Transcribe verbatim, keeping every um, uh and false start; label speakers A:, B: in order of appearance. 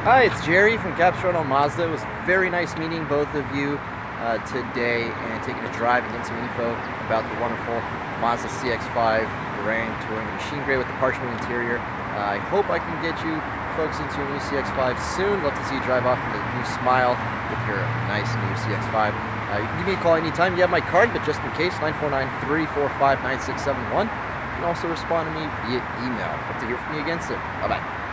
A: Hi, it's Jerry from Capistrano Mazda. It was very nice meeting both of you uh, today and taking a drive and getting some info about the wonderful Mazda C X five Grand Touring machine gray with the parchment interior. Uh, I hope I can get you folks into your new C X five soon. Love to see you drive off in the new Smile with your nice new C X five. Uh, you can give me a call anytime. You have my card, but just in case, nine four nine, three four five, nine six seven one. You can also respond to me via email. Hope to hear from you again soon. Bye-bye.